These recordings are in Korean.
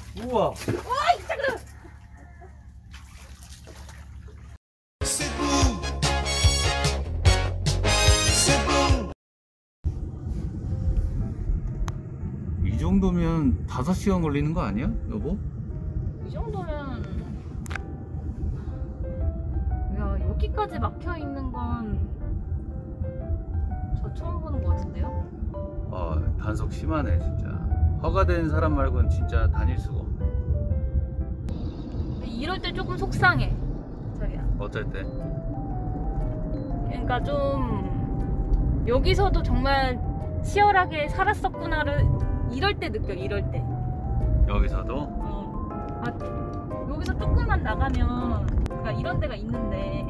우와. 와, 이 작은. 이 정도면 5시간 걸리는 거 아니야, 여보? 이 정도면 야, 여기까지 막혀 있는 건 저 처음 보는 것 같은데요? 아, 단속 심하네 진짜. 허가된 사람 말고는 진짜 다닐 수가 없어. 이럴 때 조금 속상해, 자기야. 어쩔 때? 그러니까 좀 여기서도 정말 치열하게 살았었구나를 이럴 때 느껴. 이럴 때. 여기서도? 아, 여기서 조금만 나가면 그러니까 이런 데가 있는데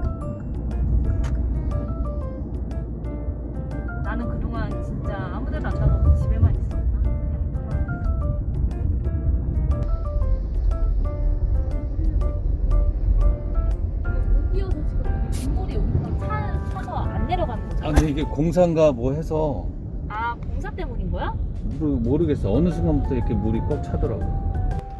나는 그동안 진짜 아무 데도 안 나가고 집에만 있었나? 그냥 못 뛰어서 지금 빗물이 오니까 차가 안 내려가는 거잖아. 아, 근데 이게 공사인가 뭐 해서 아, 공사 때문인 거야? 모르겠어. 어느 순간부터 이렇게 물이 꽉 차더라고.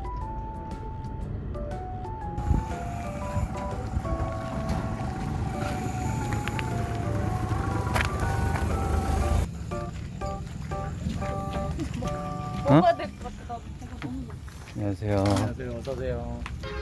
먹어야 될 것 같아. 나 배가 너무 고파. 안녕하세요. 안녕하세요. 어서오세요.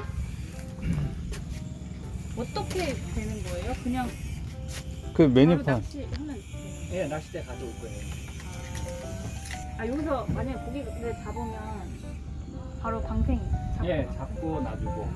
어떻게 되는 거예요? 그냥 그 바로 메뉴판. 낚시하면 돼요? 예, 낚싯대 가져올 거예요. 아, 여기서 만약에 고기를 잡으면 바로 방생 잡고. 예, 잡고 놔주고.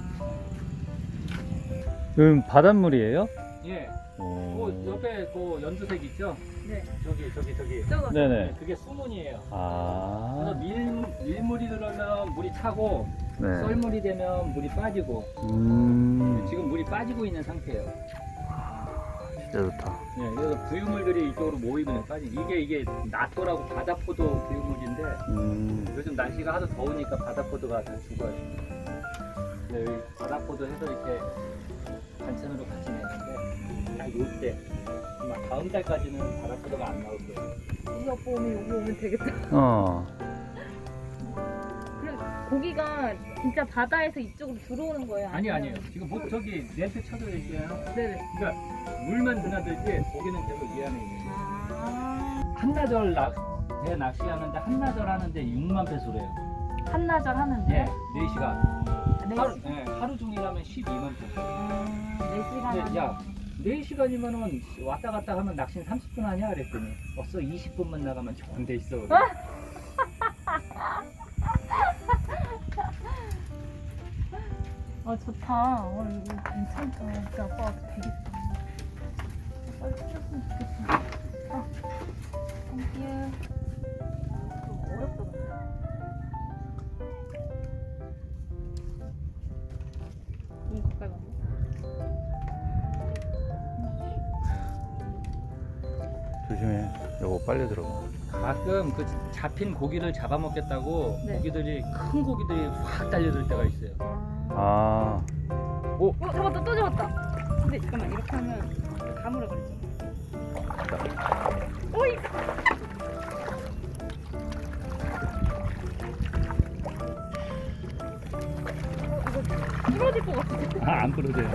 여기 바닷물이에요? 예. 오. 그 옆에 그 연두색 있죠? 네. 저기. 저거. 네네. 그게 수문이에요. 아. 그래서 밀물이 들어오면 물이 차고 네. 썰물이 되면 물이 빠지고 지금 물이 빠지고 있는 상태예요. 진짜 좋다. 예, 그래서 부유물들이 이쪽으로 모이면 빠지. 이게 낙도라고 바다포도 부유물인데 요즘 날씨가 하도 더우니까 바다포도가 다 죽어요. 근데 여기 바다포도 해서 이렇게 반찬으로 같이 내는데 딱 요때 아마 다음 달까지는 바다포도가 안 나올 거예요. 우리 아빠 오면 여기 오면 되겠다. 어. 그럼 고기가 진짜 바다에서 이쪽으로 들어오는 거예요? 아니에요. 지금 뭐 저기 렌트 쳐져 있잖아요. 네네. 그러니까 물만 드나들지 고기는 계속 이 안에 있는 거예요. 아, 한나절 배 낚시하는데 한나절 하는데 6만 배소래요. 한나절 하는데? 네, 4시간. 네. 하루 종일 하면 12만 배소. 4시간 근데 야, 4시간이면은 왔다 갔다 하면 낚시는 30분 하냐 그랬더니 없어 20분만 나가면 좋은 데 있어. 아, 좋다. 이거 괜찮다. 우리 아빠가 되겠다. 빨리 찾았으면 좋겠다. 아, 땡큐. 좀 어렵다, 근데. 너무 가까이 갔네. 조심해. 여보 빨리 들어가. 가끔 그 잡힌 고기를 잡아먹겠다고 네. 고기들이 큰 고기들이 확 달려들 때가 있어요. 아. 잡았다, 또 잡았다. 근데 잠깐만, 이렇게 하면 가물어 버리죠. 오이! 이거 부러질 것 같은데? 안 부러져요.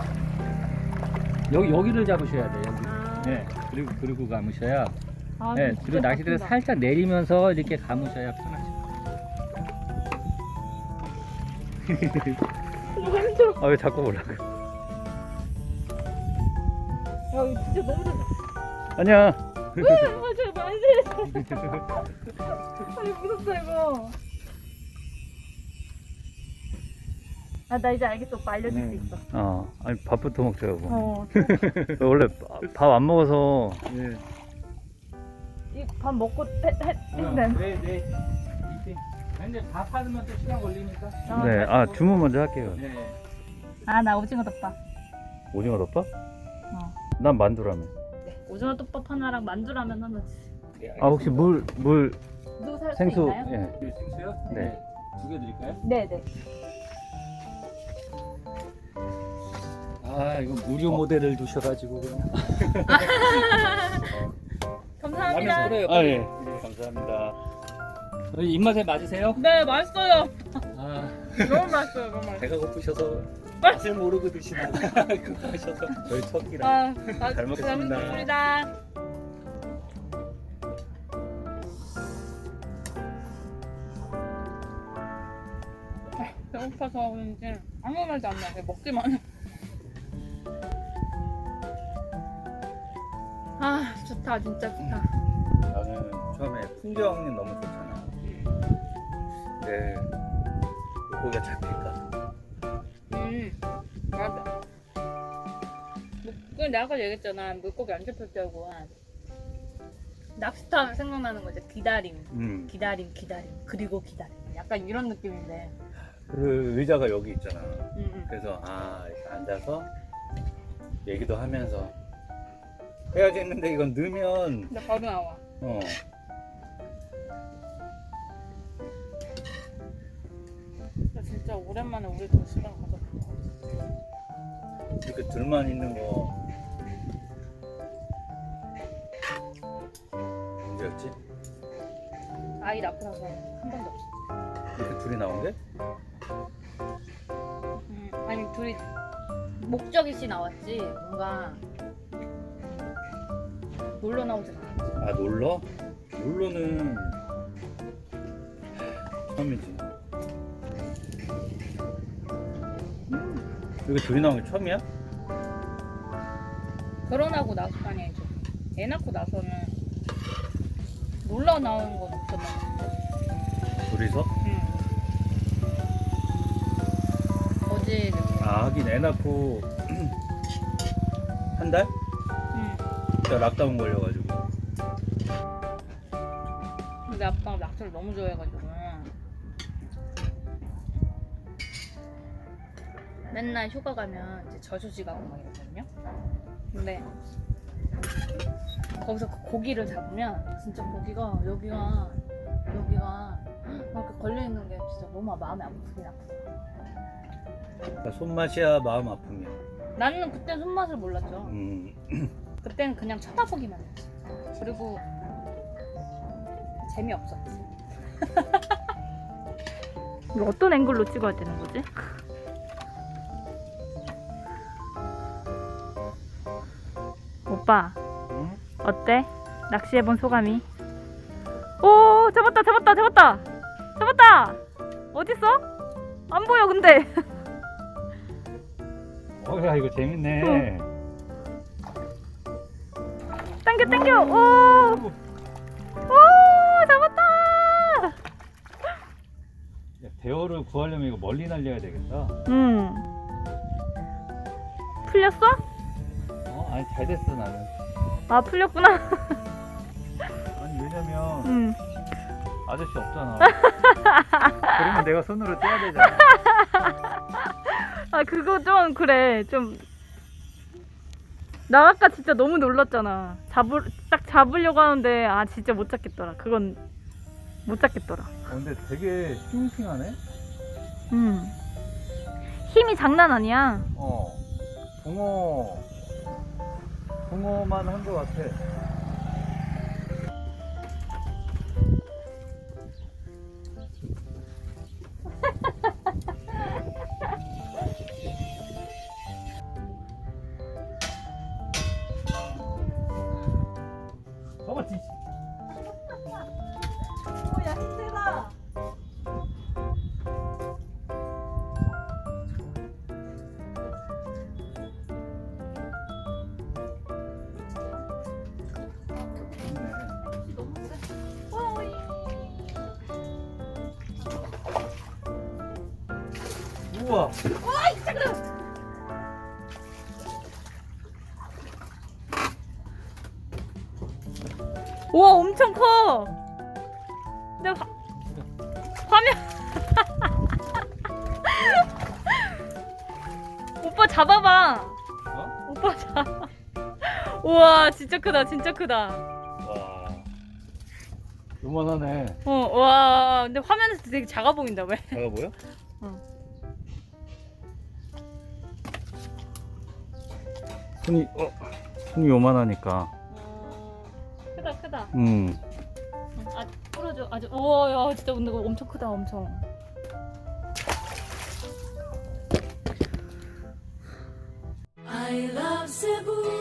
여기를 잡으셔야 돼요. 여기. 아. 네, 그리고 감으셔야. 아, 네, 진짜 그리고 낚싯대를 바쁜다. 살짝 내리면서 이렇게 감으셔야 편하죠. 너무 힘들어. 아, 왜 자꾸 올라가? 야, 이거 진짜 너무 힘들어. 아니야. 저 만세. 아니, 무섭다, 이거. 아, 나 이제 알겠어. 오빠 알려줄 수 있어. 아니 밥부터 먹자 여보. 저 원래 밥 안 먹어서. 네. 이 밥 먹고 했는데. 네. 근데 다 파면 또 시간 걸리니까. 네. 아 주문 먼저 할게요. 네. 아, 나 오징어 덮밥. 오징어 덮밥? 어. 난 만두라면. 네. 오징어 덮밥 하나랑 만두라면 하나 주세요. 네, 아 혹시 물 누구 살 수 생수? 있나요? 예. 생수요? 네. 2개 드릴까요? 네네. 아, 이거 무료 모델을 두셔가지고 그냥. 감사합니다. 라면 끓여요. 아 예. 감사합니다. 입맛에 맞으세요? 네, 맛있어요. 아, 너무 맛있어요, 너무 맛있어요. 배가 고프셔서 맛을 모르고 드시나 급하셔서 저희 첫끼라 잘 먹겠습니다. 잘 먹겠습니다. 배고파서 그런지 아무 말도 안 나. 그냥 먹기만 해. 아, 좋다, 진짜 좋다. 나는 처음에 풍경이 너무 좋잖아. 근데 물고기가 잡힐까? 맞아. 내가 아까 얘기했잖아. 물고기 안 잡힐 때고 낚시터 하면 생각나는 거지. 기다림, 기다림, 그리고 기다림. 약간 이런 느낌인데. 그 의자가 여기 있잖아. 그래서 이렇게 앉아서 얘기도 하면서 해야지 했는데 이건 넣으면 나 바로 나와. 나 진짜 오랜만에 우리 도시락 가져가. 이렇게 둘만 있는 거 언제였지? 아이 낳고 나서 한 번도 없어. 이렇게 둘이 나온 게? 아니 둘이 목적이 나왔지. 뭔가 놀러 나오진 않았지. 아, 놀러? 놀러는 처음이지. 이렇게 둘이 나온 게 처음이야? 결혼하고 나서 아니지. 애 낳고 나서는 놀러 나오는 건 없었나 본데. 둘이서? 어제 하긴 애 낳고 한 달? 진짜 락다운 걸려가지고. 근데 아빠가 낙서를 너무 좋아해가지고 맨날 휴가 가면 이제 저수지 가고 막 이러거든요. 근데 거기서 그 고기를 잡으면 진짜 고기가 여기가 막 이렇게 걸려있는 게 진짜 너무 마음이 아프긴 아프다. 그러니까 손맛이야, 마음 아픔이야. 나는 그때 손맛을 몰랐죠. 그때는 그냥 쳐다보기만 했지. 그리고 재미없었지. 이거 어떤 앵글로 찍어야 되는 거지? 오빠, 응? 어때? 낚시해본 소감이? 오, 잡았다! 어딨어? 안 보여 근데. 야, 이거 재밌네. 당겨. 오, 잡았다. 야, 대어를 구하려면 이거 멀리 날려야 되겠다. 풀렸어? 아니, 잘 됐어, 나는. 아, 풀렸구나. 아니, 왜냐면 아저씨 없잖아. 그러면 내가 손으로 떼야 되잖아. 아, 그거 좀 그래. 좀 나 아까 진짜 너무 놀랐잖아. 딱 잡으려고 하는데 진짜 못 잡겠더라. 그건 못 잡겠더라. 근데 되게 싱싱하네? 힘이 장난 아니야. 붕어만 한 것 같아. 잡았지. 야, 힘들다. 우와. 진짜 그래. 우와, 엄청 커. 근데 화면 오빠 잡아봐. 오빠 잡아. 우와, 진짜 크다. 와. 요만하네. 와, 근데 화면에서 되게 작아 보인다. 왜? 작아 보여? 손이 요만하니까. 크다. 음. 풀어줘. 우와, 야, 진짜 근데 그거 엄청 크다, 엄청. I love Cebu.